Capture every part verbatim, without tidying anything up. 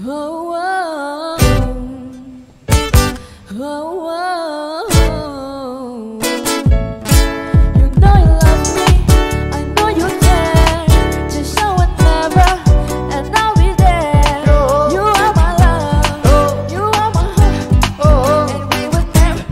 Oh, oh, oh, oh, oh. You know you love me, I know you care. Just show it never, and I'll be there. You are my love, you are my heart, and we will never.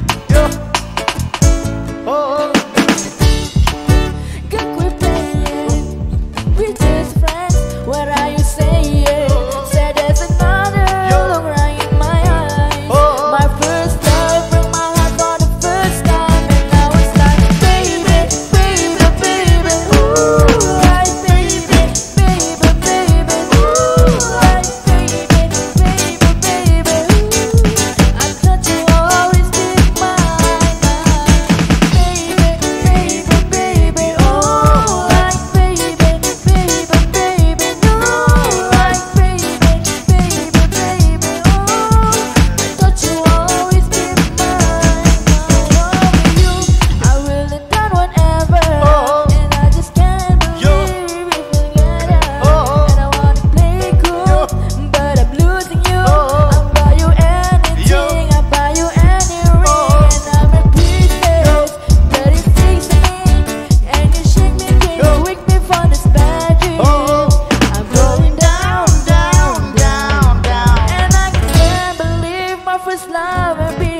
Good quit playing, we just friends. What are you saying? Said there's another look right in my eyes. My first love broke my heart for the first time, and now it's like, baby, baby, baby, ooh, like baby, baby, baby, ooh, like baby, baby, baby, ooh. I thought you always be mine, baby, baby, baby, ooh, like baby, baby, baby, ooh, like baby, baby, baby, ooh. I thought you always be mine. Now over you, I will have done whatever, and I just can't believe we together. And I wanna play cool, but I'm losing you. I'll buy you anything, I'll buy you any ring, and I'm a princess, but it takes me, and you shake me, can you wake me from this bad dream? I'm going down, down, down, down, and I can't believe my first love and be